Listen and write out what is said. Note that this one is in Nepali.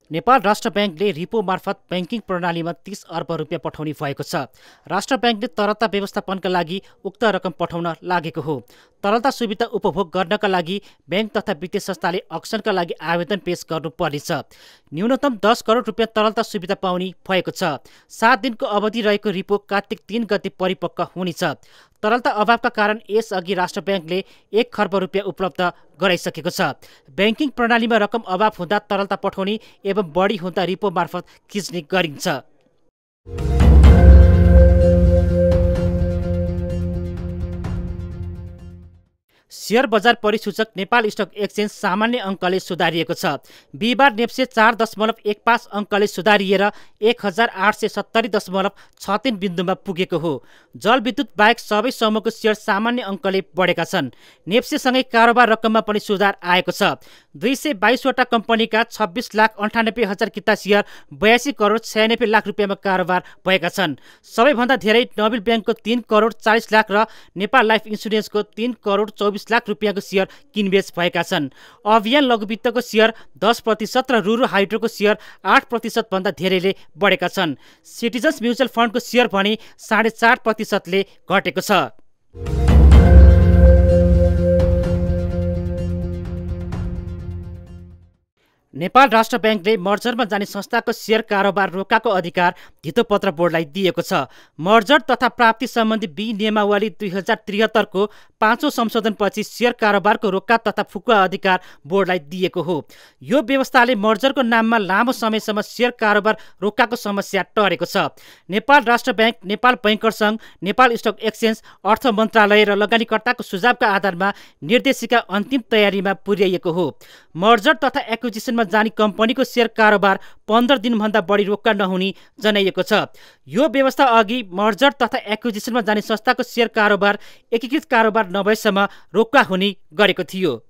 नेपाल राष्ट्र ब्याङ्कले रिपो मार्फत ब्याङ्किङ प्रणालीमा 30 अर्ब रुपियाँ पठाउने भएको छ। राष्ट्र ब्याङ्कले तरलता व्यवस्थापनका लागि उक्त रकम पठाउन लागेको हो। तरलता सुविधा उपभोग गर्नका लागि ब्याङ्क तथा वित्तीय संस्थाले अक्सनका लागि आवेदन पेश गर्नुपर्नेछ। न्यूनतम 10 करोड रुपियाँ तरलता सुविधा पाउने भएको छ। 7 दिनको अवधि रहेको रिपो कार्तिक 3 गते परिपक्व हुनेछ। तरलता अभावका कारण यसअघि राष्ट्र ब्याङ्कले 1 खर्ब रुपियाँ उपलब्ध गराइसकेको छ। ब्याङ्किङ प्रणालीमा रकम अभाव हुँदा तरलता पठाउने एवं बढी हुँदा रिपो मार्फत खिच्ने गरिन्छ। शेयर बजार परिसूचक नेपाल स्टक एक्सचेन्ज सामान्य अङ्कले सुधारिएको छ। बिहिबार नेप्से 4.15 अङ्कले सुधारिएर 1870.63 बिन्दुमा पुगेको हो। जलविद्युत बाहेक सबै समूहको शेयर सामान्य अङ्कले बढेका छन्। नेप्सेसँगै कारोबार रकममा पनि सुधार आएको छ। 222वटा कम्पनीका 26,98,000 किता शेयर 82 करोड 96 लाख रुपियाँमा कारोबार भएका छन्। सबैभन्दा धेरै नबिल ब्याङ्कको 3 करोड 40 लाख र नेपाल लाइफ इन्सुरेन्सको 3 करोड 24 लाख रुपियाँको शेयर किनबेच भएका छन्। अभियान लघुवित्तको शेयर 10% र रुरु हाइड्रोको शेयर 8% भन्दा धेरैले बढेका छन्। सिटिजन्स म्युचुअल फन्डको शेयर भने 4.5%ले घटेको छ। नेपाल राष्ट्र ब्याङ्कले मर्जरमा जाने संस्थाको शेयर कारोबार रोकाको अधिकार धितोपत्र बोर्डलाई दिएको छ। मर्जर तथा प्राप्ति सम्बन्धी विनियमावली 2073 को 5औं संशोधनपछि शेयर कारोबारको रोका तथा फुकुवा अधिकार बोर्डलाई दिएको हो। यो व्यवस्थाले मर्जरको नाममा लामो समयसम्म शेयर कारोबार रोकाको समस्या टरेको छ। नेपाल राष्ट्र ब्याङ्क, नेपाल बैंकर सङ्घ, नेपाल स्टक एक्सचेन्ज, अर्थ मन्त्रालय र लगानीकर्ताको सुझावका आधारमा निर्देशिका अन्तिम तयारीमा पुर्याइएको हो। मर्जर तथा एक्विजिसनमा जाने कम्पनीको शेयर कारोबार 15 दिनभन्दा बढी रोक्का नहुने जनाइएको छ। यो व्यवस्था अघि मर्जर तथा एक्विजिसनमा जाने संस्थाको शेयर कारोबार एकीकृत कारोबार नभएसम्म रोक्का हुने गरेको थियो।